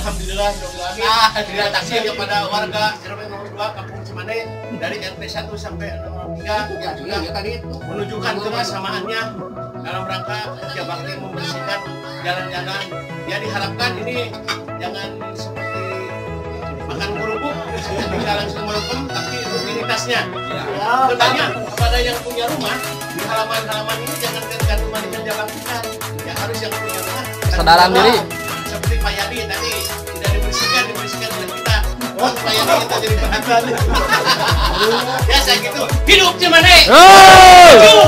alhamdulillah terima kasih kepada warga RW 02 Kampung Cimande dari RT 1 sampai 03 yang juga menunjukkan kebersamaannya dalam rangka kerja bakti membersihkan jalan-jalan. Ya diharapkan ini jangan seperti makan kerupuk ketika langsung melempem, tapi rutinitasnya. Bertanya kepada yang punya rumah di halaman-halaman ini jangan ganti rumah kerja bakti kan. Ya harus yang punya rumah kesadaran diri. Seperti Pak Yadi tadi tidak dibersihkan oleh kita. Pak Yadi kita jadi perhatian. Ya saya gitu. Hidup Cimande.